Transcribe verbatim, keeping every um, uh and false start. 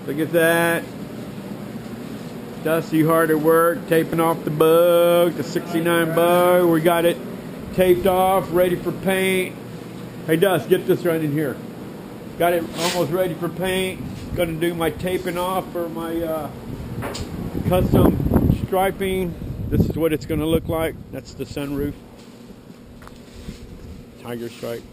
Look at that. Dusty hard at work, taping off the bug, the sixty-nine bug. We got it taped off, ready for paint. Hey Dust, get this right in here. Got it almost ready for paint. Gonna do my taping off for my uh, custom striping. This is what it's gonna look like. That's the sunroof. Tiger stripe.